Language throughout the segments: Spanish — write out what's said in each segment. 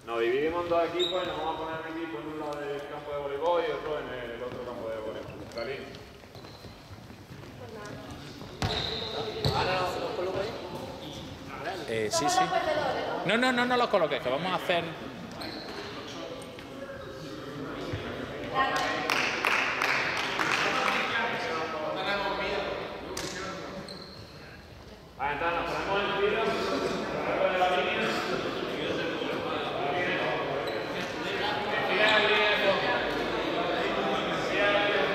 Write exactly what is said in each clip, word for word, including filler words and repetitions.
Nos dividimos en dos equipos y nos vamos a poner un equipo en un lado del campo de voleibol y otro en el otro campo de voleibol. ¿Dalí? Eh, sí, sí. No, no, no, no los coloques, que vamos a hacer... Vale, entonces nos ponemos en tiro, alrededor de la línea. Decida la línea de fondo. Decida la línea de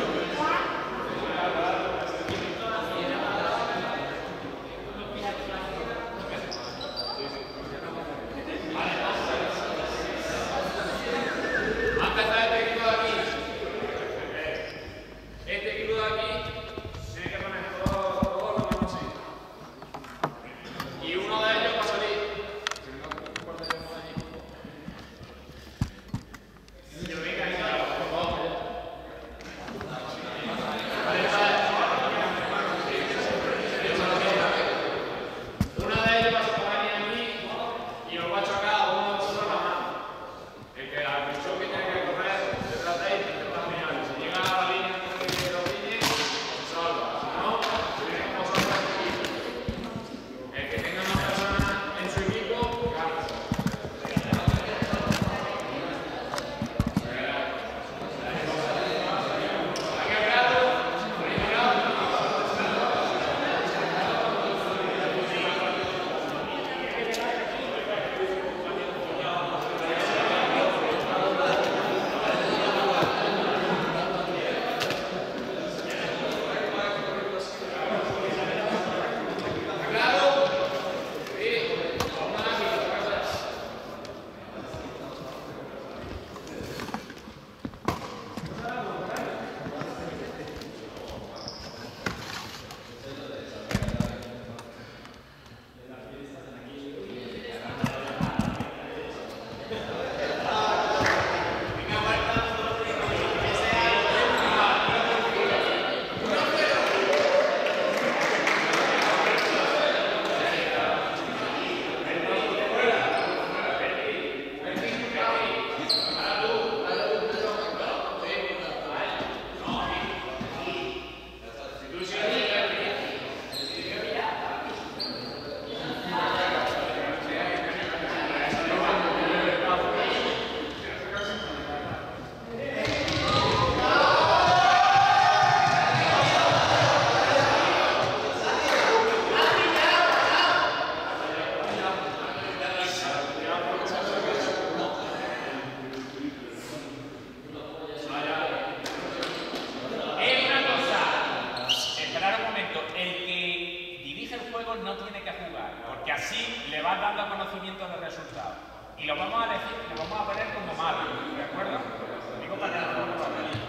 no tiene que jugar, porque así le vas dando conocimiento de resultados. Y lo vamos a decir, lo vamos a poner como malo, ¿de acuerdo? Lo digo para que no lo pongan.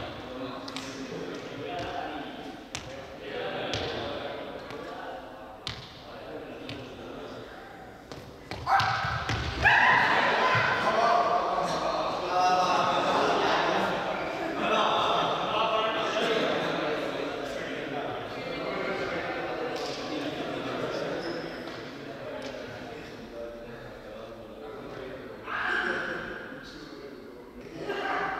Yeah.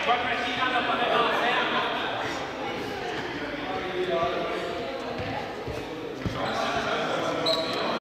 cuatro esquinas lo podemos